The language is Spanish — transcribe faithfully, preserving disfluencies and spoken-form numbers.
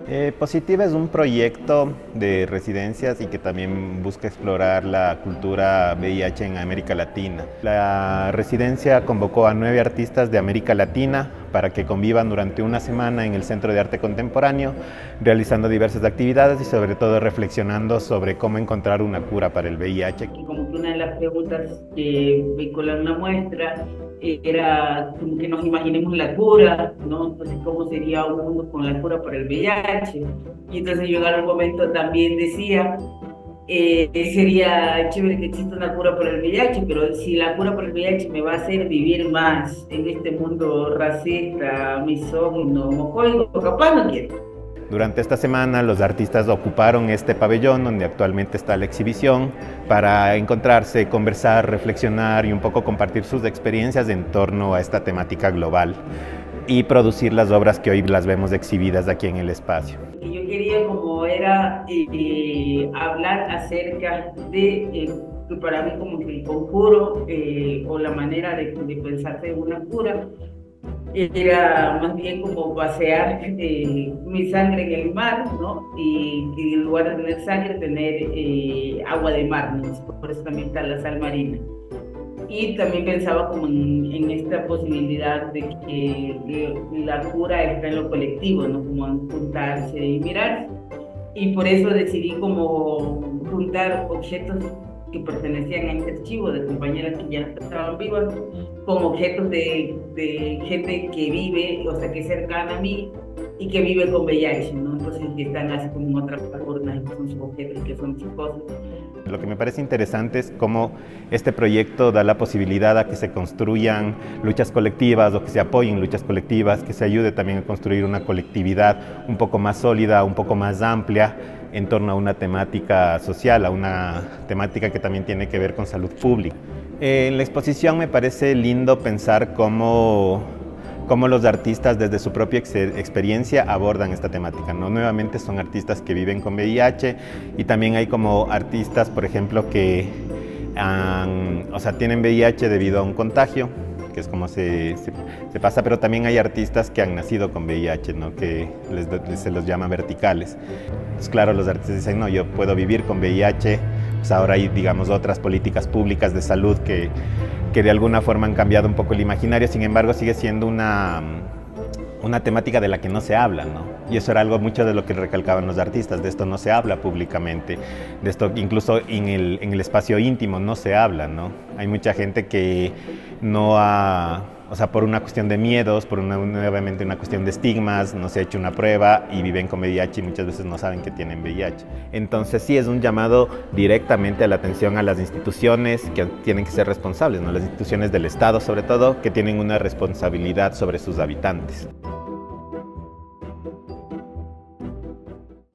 Eh, Positiva es un proyecto de residencias y que también busca explorar la cultura V I H en América Latina. La residencia convocó a nueve artistas de América Latina para que convivan durante una semana en el Centro de Arte Contemporáneo, realizando diversas actividades y sobre todo reflexionando sobre cómo encontrar una cura para el V I H. Como que una de las preguntas que vinculan una muestra era como que nos imaginemos la cura, ¿no? Entonces, ¿cómo sería un mundo con la cura para el V I H? Y entonces yo en algún momento también decía, eh, sería chévere que exista una cura para el V I H, pero si la cura para el V I H me va a hacer vivir más en este mundo racista, misógino, homofóbico, capaz no quiero. Durante esta semana los artistas ocuparon este pabellón donde actualmente está la exhibición para encontrarse, conversar, reflexionar y un poco compartir sus experiencias en torno a esta temática global y producir las obras que hoy las vemos exhibidas aquí en el espacio. Y yo quería como era eh, hablar acerca de, eh, que para mí como que el conjuro eh, o la manera de, de pensarse en una cura era más bien como pasear eh, mi sangre en el mar, ¿no? Y, y en lugar de tener sangre, tener eh, agua de mar, ¿no? Por eso también está la sal marina. Y también pensaba como en, en esta posibilidad de que la cura está en lo colectivo, ¿no? Como en juntarse y mirar. Y por eso decidí como juntar objetos que pertenecían a este archivo de compañeras que ya estaban vivas, con objetos de, de gente que vive, o sea, que es cercana a mí y que vive con V I H, ¿no? Entonces, que están así como en otras urnas, que son sus objetos, que son sus cosas. Lo que me parece interesante es cómo este proyecto da la posibilidad a que se construyan luchas colectivas o que se apoyen luchas colectivas, que se ayude también a construir una colectividad un poco más sólida, un poco más amplia en torno a una temática social, a una temática que también tiene que ver con salud pública. En la exposición me parece lindo pensar cómo cómo los artistas desde su propia ex experiencia abordan esta temática, ¿no? Nuevamente son artistas que viven con V I H y también hay como artistas, por ejemplo, que han, o sea, tienen V I H debido a un contagio, que es como se, se, se pasa, pero también hay artistas que han nacido con V I H, ¿no? Que les, les, se los llama verticales. Pues claro, los artistas dicen, no, yo puedo vivir con V I H, pues ahora hay, digamos, otras políticas públicas de salud que que de alguna forma han cambiado un poco el imaginario, sin embargo sigue siendo una, una temática de la que no se habla, ¿no? Y eso era algo mucho de lo que recalcaban los artistas, de esto no se habla públicamente, de esto incluso en el, en el espacio íntimo no se habla, ¿no? Hay mucha gente que no ha, o sea, por una cuestión de miedos, por una, nuevamente una cuestión de estigmas, no se ha hecho una prueba y viven con V I H y muchas veces no saben que tienen V I H. Entonces sí es un llamado directamente a la atención a las instituciones que tienen que ser responsables, ¿no? Las instituciones del Estado sobre todo, que tienen una responsabilidad sobre sus habitantes.